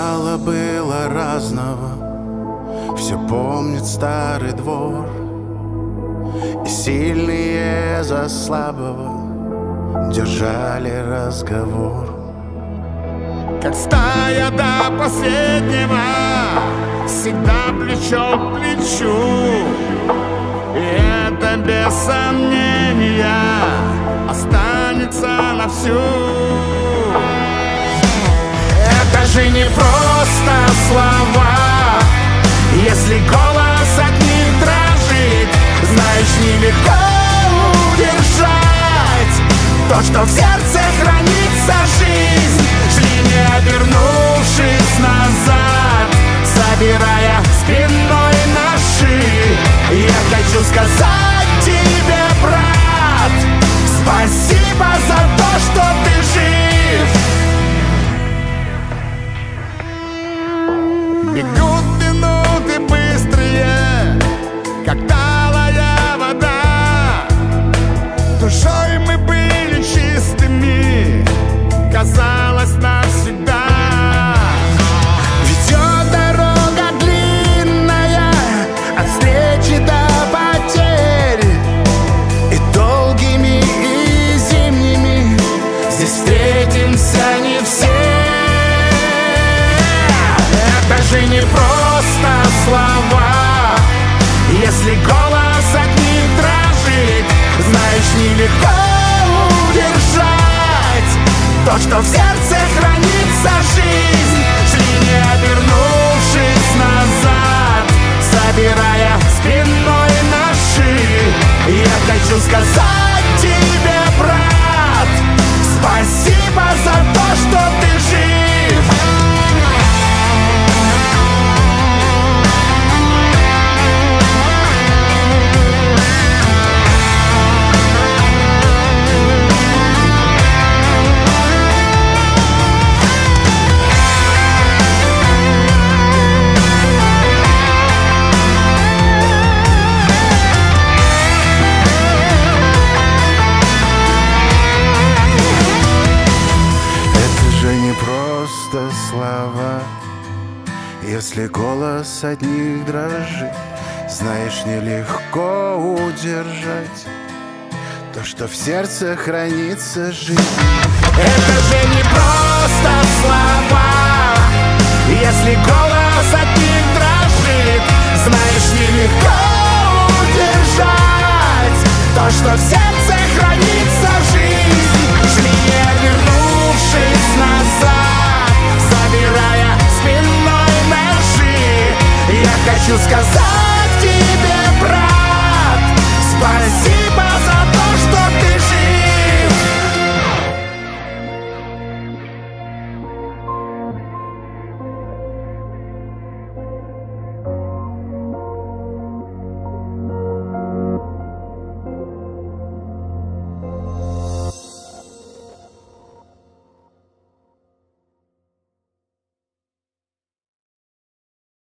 мало было разного, все помнит старый двор. И сильные за слабого держали разговор. Как стая до последнего, всегда плечо к плечу. И это без сомнения останется на всю. Это же не просто слова, если голос от них дрожит. Знаешь, нелегко удержать то, что в сердце хранится жизнь. Шли, не обернувшись назад, собирая спиной наши. Я хочу сказать тебе, брат, спасибо за то, что ты жив. Бегут минуты быстрые, как талая вода. Душой мы были чистыми, казалось, навсегда. Ведет дорога длинная от встречи до потерь, и долгими, и зимними здесь встретимся не все. Это же не просто слова, если голос от них дрожит. Знаешь, нелегко удержать то, что в сердце хранится жизнь. Шли, не обернувшись назад, собирая спиной наши. Я хочу сказать тебе, брат, спасибо за то, что ты жив. Слова, если голос от них дрожит, знаешь, нелегко удержать то, что в сердце хранится жизнь. Это же не просто слова,